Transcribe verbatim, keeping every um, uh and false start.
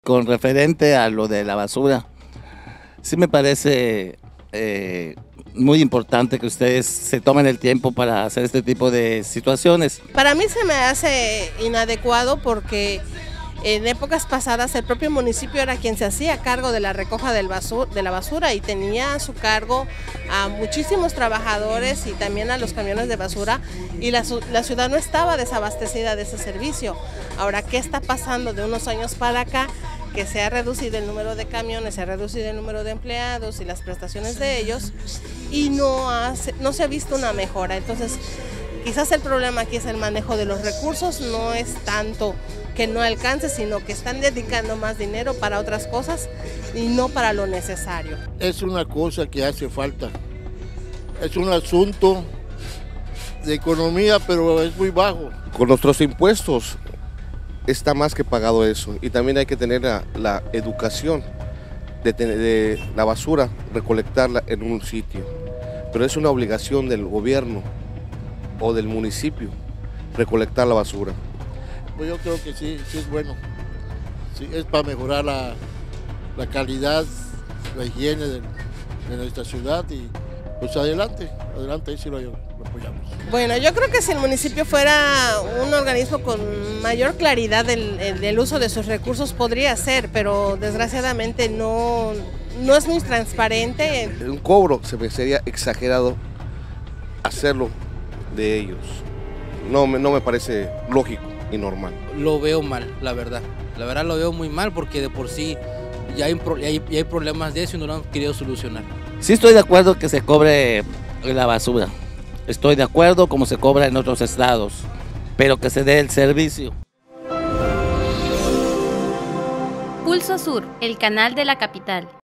Con referente a lo de la basura, sí me parece eh, muy importante que ustedes se tomen el tiempo para hacer este tipo de situaciones. Para mí se me hace inadecuado porque en épocas pasadas el propio municipio era quien se hacía cargo de la recoja del basura, de la basura y tenía a su cargo a muchísimos trabajadores y también a los camiones de basura, y la, la ciudad no estaba desabastecida de ese servicio. Ahora, ¿qué está pasando de unos años para acá? Que se ha reducido el número de camiones, se ha reducido el número de empleados y las prestaciones de ellos, y no, hace, no se ha visto una mejora. Entonces, quizás el problema aquí es el manejo de los recursos, no es tanto que no alcance, sino que están dedicando más dinero para otras cosas y no para lo necesario. Es una cosa que hace falta, es un asunto de economía, pero es muy bajo. Con nuestros impuestos está más que pagado eso, y también hay que tener la, la educación de, de la basura, recolectarla en un sitio, pero es una obligación del gobierno o del municipio recolectar la basura. Pues yo creo que sí, sí es bueno, sí, es para mejorar la, la calidad, la higiene de, de nuestra ciudad, y pues adelante, adelante, ahí sí lo, lo apoyamos. Bueno, yo creo que si el municipio fuera un organismo con mayor claridad del, del uso de sus recursos podría ser, pero desgraciadamente no, no es muy transparente. Un cobro se me sería exagerado hacerlo de ellos, no, no me parece lógico y normal. Lo veo mal, la verdad, la verdad lo veo muy mal, porque de por sí ya hay, ya hay, ya hay problemas de eso y no lo han querido solucionar. Sí estoy de acuerdo que se cobre la basura, estoy de acuerdo como se cobra en otros estados, pero que se dé el servicio. Pulso Sur, el canal de la capital.